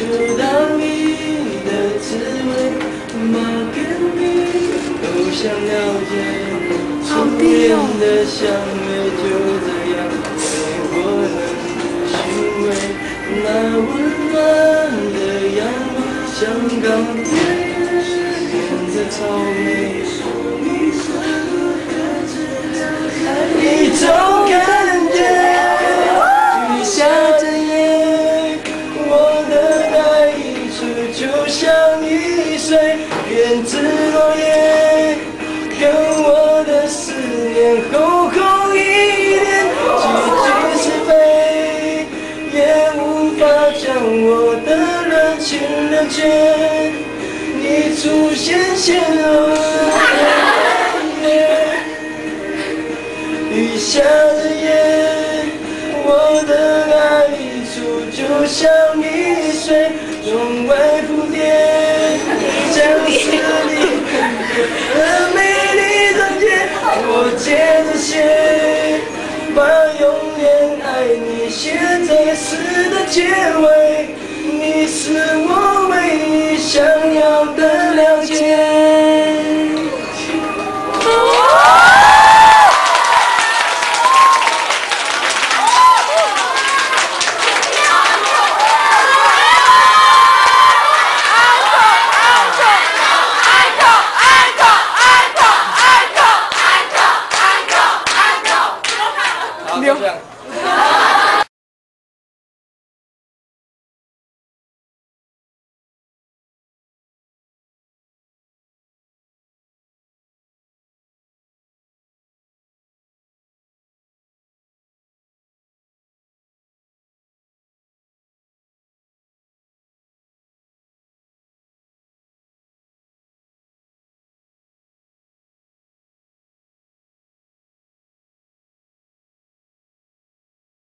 触到你的滋味，马跟你都想了解。初恋的香味就这样被我能寻味，那温暖的阳光像钢铁沿着草莓。一种感觉，雨下着夜，我的爱溢出就像雨水，编织落叶，跟我的思念厚厚一点，几句是非，也无法将我的热情冷却，你出现陷入雨下的夜，我的爱溢出就像雨水，从外蝴蝶，将思念的美丽章节，我接着写，把永远爱你写在诗的结尾，你是我。